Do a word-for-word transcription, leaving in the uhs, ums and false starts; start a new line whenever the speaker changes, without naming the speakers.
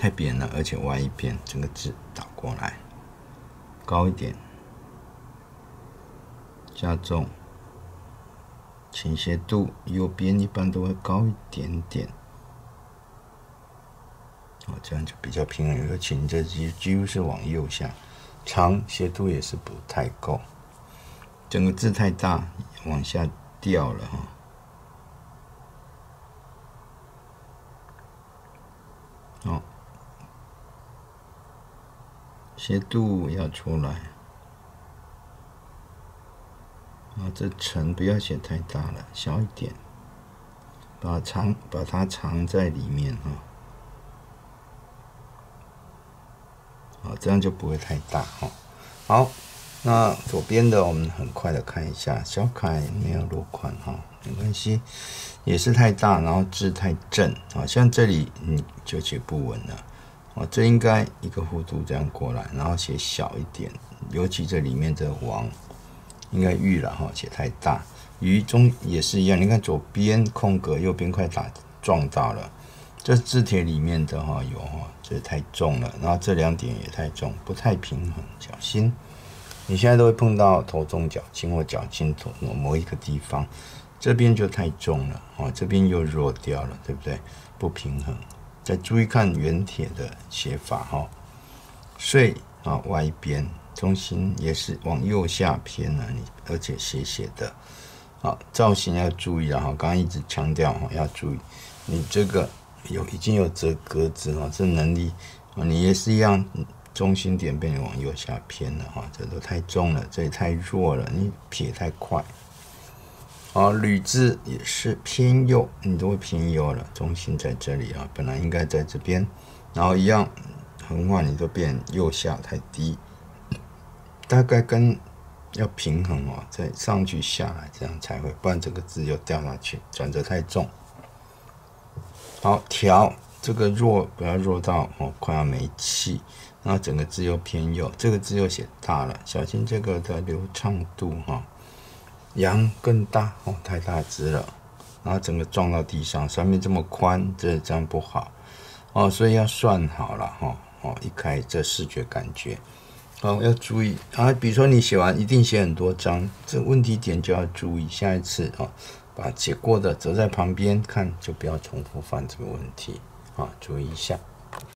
太扁了，而且歪一边，整个字倒过来，高一点，加重，倾斜度右边一般都会高一点点。哦，这样就比较平衡。尤其你这几几乎是往右下，长斜度也是不太够，整个字太大，往下掉了哈。好，斜度要出来。啊，这层不要写太大了，小一点，把藏把它藏在里面哈。好，这样就不会太大哈。好，那左边的我们很快的看一下，小楷没有落款哈，没关系，也是太大，然后字太正，好像这里你就写不稳了。哦，这应该一个弧度这样过来，然后写小一点，尤其这里面的王应该玉了哈，写太大。鱼中也是一样，你看左边空格，右边快打撞到了。这字帖里面的哈有哈，这太重了，然后这两点也太重，不太平衡，小心。你现在都会碰到头重脚轻或脚轻头某一个地方，这边就太重了哦，这边又弱掉了，对不对？不平衡。再注意看原帖的写法哈，碎啊歪一边，中心也是往右下偏了，你而且斜斜的。好，造型要注意了哈，刚刚一直强调哈，要注意你这个。有已经有折格子哈，这能力啊，你也是一样，中心点被你往右下偏了哈，这都太重了，这也太弱了，你撇太快。好，吕字也是偏右，你都会偏右了，中心在这里啊，本来应该在这边，然后一样横画你都变右下太低，大概跟要平衡哦，再上去下来这样才会，不然这个字又掉下去，转折太重。好，调这个弱不要弱到哦快要没气，然后整个字又偏右，这个字又写大了，小心这个的流畅度哈。阳更大哦，太大字了，然后整个撞到地上，上面这么宽，这这样不好哦，所以要算好了哈哦，一开这视觉感觉，好要注意啊，比如说你写完一定写很多张，这问题点就要注意，下一次哦。把写过的折在旁边看，就不要重复犯这个问题啊，注意一下。